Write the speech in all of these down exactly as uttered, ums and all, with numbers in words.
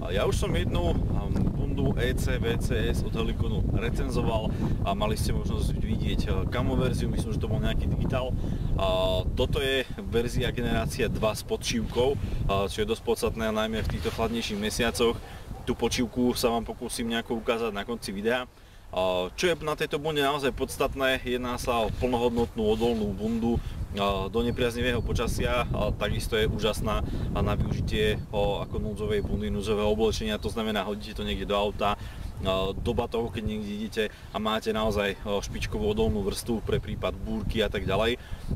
Ja už som jednu bundu é cé vé cé es od Helikonu recenzoval a mali ste možnosť vidieť camo verziu, myslím, že to bol nejaký digitál. Toto je verzia generácia dva s podšívkou, čo je dosť podstatné najmä v týchto chladnejších mesiacoch. Tú podšívku sa vám pokúsim nejako ukázať na konci videa. Čo je na tejto bunde naozaj podstatné, jedná sa o plnohodnotnú odolnú bundu do nepriaznivého počasia, takisto je úžasná na využitie ako núdzovej bundy, núdzového oblečenia, to znamená hodíte to niekde do auta, do batohu, keď niekde idete a máte naozaj špičkovú odolnú vrstvu pre prípad búrky a tak ďalej.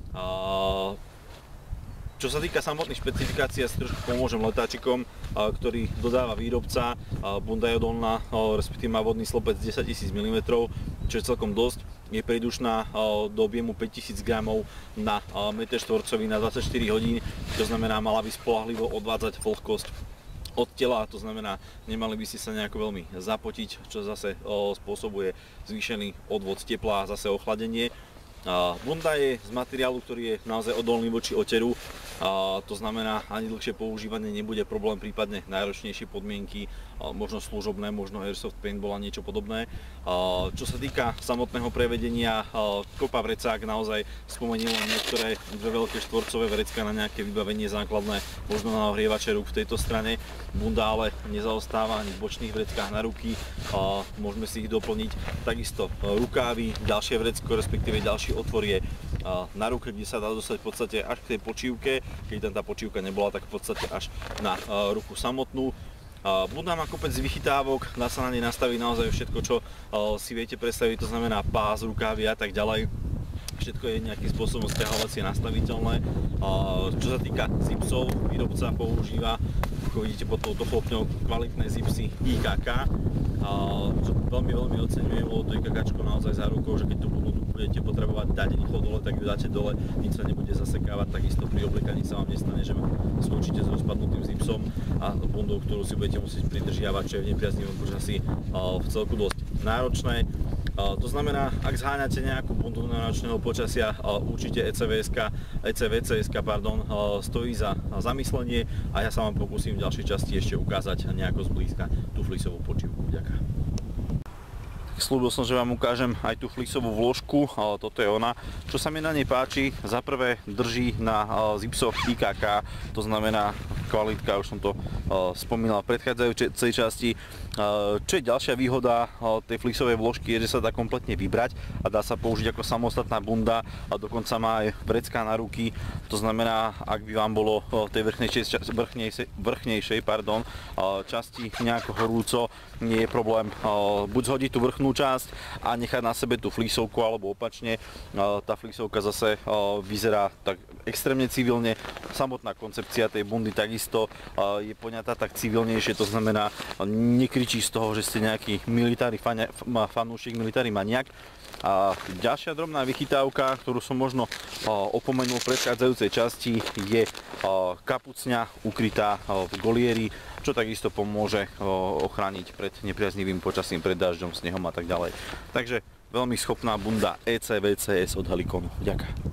Čo sa týka samotných špecifikácií, ja si trošku pomôžem letáčikom, ktorý dodáva výrobca. Bunda je odolná, respektíve má vodný slopec desaťtisíc milimetrov, čo je celkom dosť. Je prídušná do objemu päťtisíc gramov na meter štvorcový na dvadsaťštyri hodín, to znamená, mala by spoľahlivo odvádzať vlhkosť od tela, to znamená, nemali by ste sa nejako veľmi zapotiť, čo zase spôsobuje zvýšený odvod tepla a zase ochladenie. Bunda je z materiálu, ktorý je naozaj odolný voči oteru, to znamená, ani dlhšie používanie nebude problém, prípadne náročnejšie podmienky, možno služobné, možno airsoft paintball a niečo podobné. Čo sa týka samotného prevedenia, kopa vrecák, naozaj spomeniem len niektoré dve veľké štvorcové vrecká na nejaké vybavenie základné, možno na ohrievače rúk v tejto strane. Bunda ale nezaostáva ani v bočných vreckách na ruky, môžeme si ich doplniť. Takisto rukávy, ďalšie vrecko, respektíve ďalší otvor je na ruke, kde sa dá dostať v podstate až k tej počívke, keď tam tá počívka nebola, tak v podstate až na ruku samotnú. Bunda má kopec vychytávok, dá sa na nej nastaviť naozaj všetko, čo si viete predstaviť, to znamená pás, rukávy a tak ďalej. Všetko je nejakým spôsobom stiahovacie nastaviteľné. Čo sa týka zipsov, výrobca používa, ako vidíte pod touto chlopňou, kvalitné zipsy í ká ká. Veľmi, veľmi oceňujem, lebo to í ká káčko naozaj za rukou, že keď tú bundu budete potrebovať dať rýchlo dole, tak ju dáte dole, nič sa nebude zasekávať, takisto pri obliekaní sa vám nestane, že skončíte s rozpadnutým zipsom a bundou, ktorú si budete musieť pridržiavať, čo je v nepriaznivom počasí v celku dosť náročné. To znamená, ak zháňate nejakú bundu náročného počasia, určite é cé vé cé es pardon, stojí za zamyslenie a ja sa vám pokúsim v ďalšej časti ešte ukázať nejako zblízka tú fleeceovú počívku. Ďakujem. Slúbil som, že vám ukážem aj tú fleeceovú vložku, toto je ona. Čo sa mi na nej páči, za prvé drží na zipsoch í ká ká, to znamená kvalitka, už som to spomínal v predchádzajúcej časti. Čo je ďalšia výhoda tej fleeceovej vložky, je, že sa dá kompletne vybrať a dá sa použiť ako samostatná bunda a dokonca má aj vrecká na ruky. To znamená, ak by vám bolo v tej vrchnejšej, vrchnejšej, vrchnejšej pardon, časti nejako horúco, nie je problém buď zhodiť tú vrchnú časť a nechať na sebe tú fleeceovku, alebo opačne. Tá fleeceovka zase vyzerá tak extrémne civilne. Samotná koncepcia tej bundy takisto je poňatá tak civilnejšie, to znamená, nekričí z toho, že ste nejaký militári fanúšik, militári maniak. A ďalšia drobná vychytávka, ktorú som možno opomenul v predchádzajúcej časti, je kapucňa ukrytá v golieri, čo takisto pomôže ochrániť pred nepriaznivým počasím, pred dažďom, snehom a tak ďalej. Takže veľmi schopná bunda é cé vé cé es od Helikonu. Ďakujem.